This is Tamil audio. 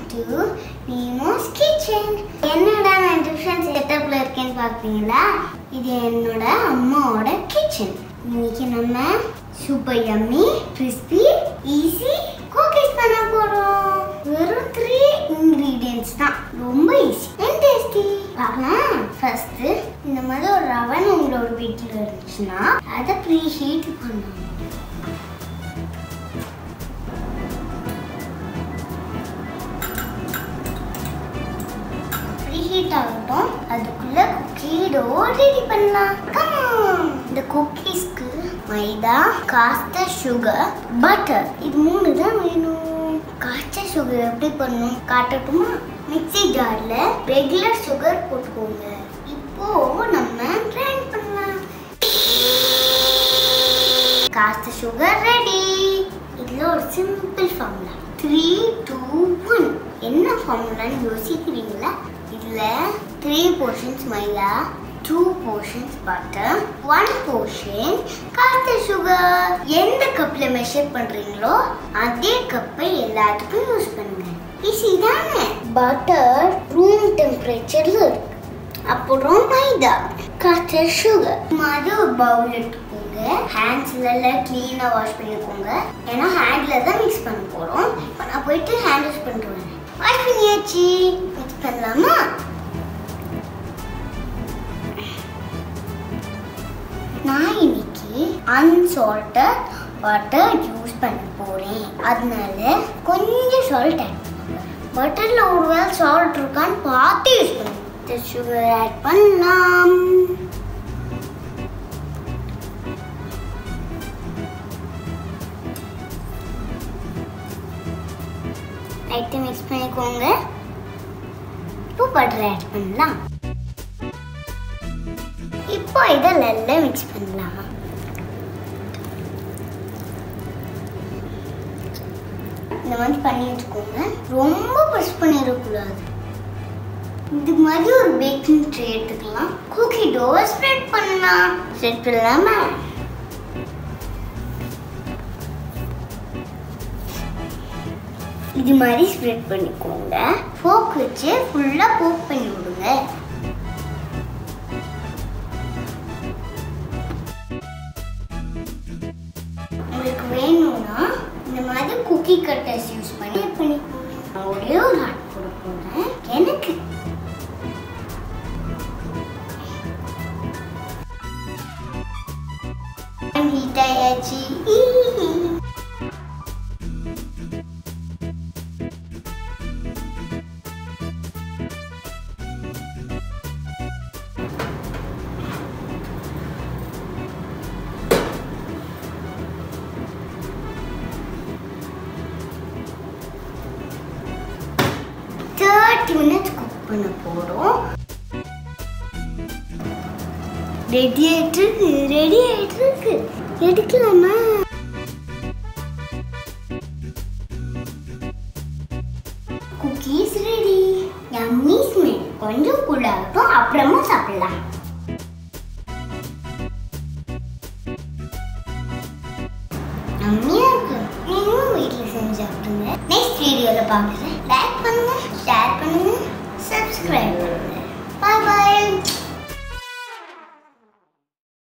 to Nemo's Kitchen. என்னடா நான் டிஃபரன்ஸ் செட்டப்ல இருக்கேன்னு பாத்தீங்களா? இது என்னோட அம்மாவோட கிச்சன். இன்னைக்கு நம்ம super yummy crispy easy cookies பண்ண போறோம். வெறும் 3 ingredients தான். ரொம்ப ஈஸி and tasty. பார்க்கலாம். ஃபர்ஸ்ட் இந்த மாதிரி ஒரு ரவன் உங்களோட வீட்ல இருந்துச்சுன்னா அதை ப்ரீ ஹீட் பண்ணணும். ஹீட் ஆகட்டும். அதுக்குள்ள குக்கி டோ ரெடி பண்ணலாம். Come on. இந்த குக்கீஸ்க்கு மைதா, காய்ச்ச சுகர், பட்டர் இது 3 தான் வேணும். காய்ச்ச சுகர் எப்படி பண்ணணும் காட்டட்டுமா? மிக்ஸி ஜார்ல ரெகுலர் சுகர் போட்டுக்கோங்க. இப்போ நம்ம கிரைண்ட் பண்ணலாம். காய்ச்ச சுகர் ரெடி. இதுல ஒரு சிம்பிள் ஃபார்முலா 3, 2, 1. என்ன ஃபார்முலான்னு யோசிக்கிறீங்களா? இதுல 3 portions மைதா, 2 portions butter, 1 portion காய்ச்ச சுகர். எந்த கப்ல மெஷர் பண்றீங்களோ அதே கப்பை எல்லாத்துக்கும் யூஸ் பண்ணுங்க. ஈஸி தானே? பட்டர் ரூம் டெம்பரேச்சர்ல இருக்கு. அப்புறம் மைதா, காய்ச்ச சுகர். மாதிரி ஒரு பவுல் எடுத்துக்கோங்க. ஹேண்ட்ஸ்ல கிளீனா வாஷ் பண்ணிக்கோங்க. ஏன்னா ஹேண்ட்ல தான் மிக்ஸ் பண்ண போறோம். இப்போ நான் போயிட்டு ஹேண்ட் வாஷ் பண்ணுறேன். வாஷ் பண்ணியாச்சு. மிக்ஸ் பண்ணலாமா? நான் இன்னைக்கு அன்சால்ட்டட் பட்டர் யூஸ் பண்ண போறேன். அதனால கொஞ்சம் சால்ட் ஆட் பண்ணுங்க. பட்டர்ல ஒருவேளை சால்ட் இருக்கான்னு பார்த்து யூஸ் பண்ணுங்க. சுகர் ஆட் பண்ணலாம். லைட்டா மிக்ஸ் பண்ணிக்கோங்க. இப்போ பட்டர் ஆட் பண்ணலாம். இப்போ இதை நல்லா மிக்ஸ் பண்ணலாம். இந்த மாதிரி பண்ணி வச்சுக்கோங்க. ரொம்ப ப்ரெஸ் பண்ணிடக்கூடாது. இது மாதிரி ஒரு பேக்கிங் ட்ரே எடுத்துக்கலாம். குக்கி டோவை ஸ்ப்ரெட் பண்ணலாம். ஸ்ப்ரெட் பண்ணலாமா? இது மாதிரி ஸ்ப்ரெட் பண்ணிக்கோங்க. ஃபோக் வச்சு ஃபுல்லா போக் பண்ணி விடுங்க. உங்களுக்கு வேணும்னா இந்த மாதிரி குக்கி கட்டர்ஸ் யூஸ் பண்ணிக்கோங்க. நான் ஒரே ஒரு ஹாட் போட போறேன். எனக்கு ஹீட் ஆயாச்சு. மினிட்ஸ் குக் பண்ண போறோம். ரெடி ஆயிட்டு இருக்கு. எடுக்கலாமா? Cookies ready. Yummy smell. கொஞ்சம் கூலாகட்டும், அப்புறமா சாப்பிடலாம். யம்மியா இருக்கு. நீங்களும் வீட்ல செஞ்சு சாப்பிடுங்க. நெக்ஸ்ட் வீடியோல பார்க்குறேன். லைக் பண்ணுங்க, ஷேர் பண்ணுங்க, சப்ஸ்கிரைப்